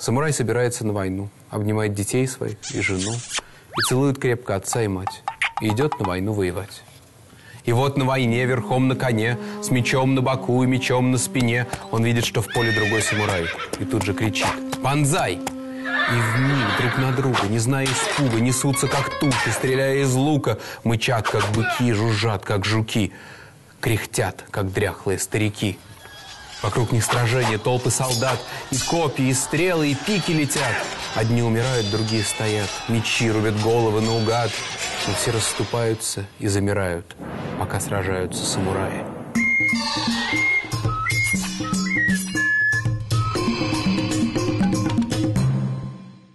Самурай собирается на войну, обнимает детей своих и жену, и целует крепко отца и мать, и идет на войну воевать. И вот на войне, верхом на коне, с мечом на боку и мечом на спине, он видит, что в поле другой самурай, и тут же кричит: «Банзай!» И вмиг друг на друга, не зная испуга, несутся, как туши, стреляя из лука, мычат, как быки, жужжат, как жуки, кряхтят, как дряхлые старики. Вокруг них сражения, толпы солдат, и копья, и стрелы, и пики летят. Одни умирают, другие стоят, мечи рубят головы наугад, но все расступаются и замирают, пока сражаются самураи.